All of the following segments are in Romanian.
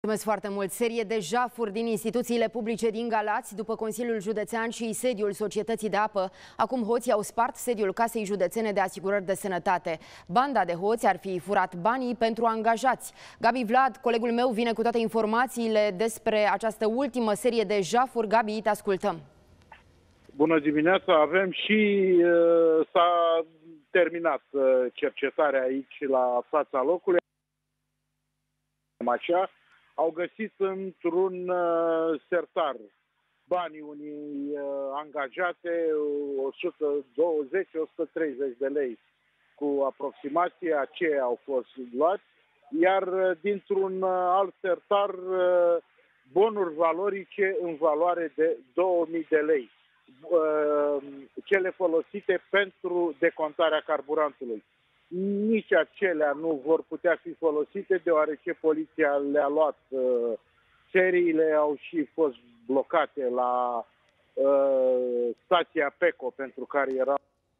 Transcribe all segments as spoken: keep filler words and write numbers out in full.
Mulțumesc foarte mult. Serie de jafuri din instituțiile publice din Galați, după Consiliul Județean și sediul Societății de Apă. Acum hoții au spart sediul Casei Județene de Asigurări de Sănătate. Banda de hoți ar fi furat banii pentru angajați. Gabi Vlad, colegul meu, vine cu toate informațiile despre această ultimă serie de jafuri. Gabi, te ascultăm. Bună dimineața! Avem și uh, s-a terminat uh, cercetarea aici la fața locului. Așa, au găsit într-un uh, sertar banii unii uh, angajate, o sută douăzeci - o sută treizeci de lei cu aproximație, aceia au fost luați, iar uh, dintr-un uh, alt sertar uh, bonuri valorice în valoare de două mii de lei, uh, cele folosite pentru decontarea carburantului. Nici acelea nu vor putea fi folosite, deoarece poliția le-a luat. Uh, seriile au și fost blocate la uh, stația PECO, pentru care era.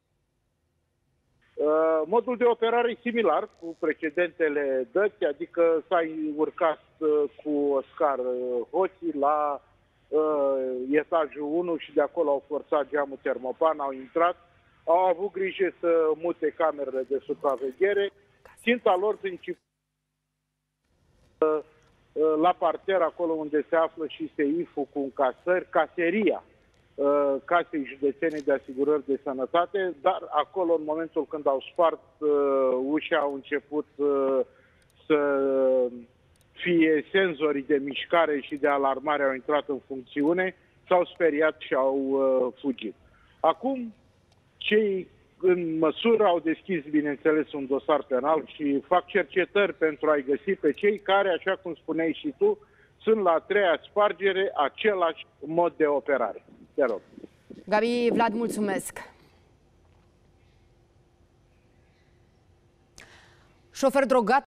Uh, modul de operare e similar cu precedentele dăți, adică s-a urcat uh, cu o scară hoții la uh, etajul unu și de acolo au forțat geamul termopan, au intrat. Au avut grijă să mute camerele de supraveghere. Ținta lor principală la parter, acolo unde se află și seiful cu încasări, caseria Casei Județene de Asigurări de Sănătate, dar acolo, în momentul când au spart ușa, au început să fie senzorii de mișcare și de alarmare, au intrat în funcțiune, s-au speriat și au fugit. Acum, cei în măsură au deschis, bineînțeles, un dosar penal și fac cercetări pentru a-i găsi pe cei care, așa cum spuneai și tu, sunt la a treia spargere același mod de operare. Te rog. Gabi Vlad, mulțumesc. Șofer drogat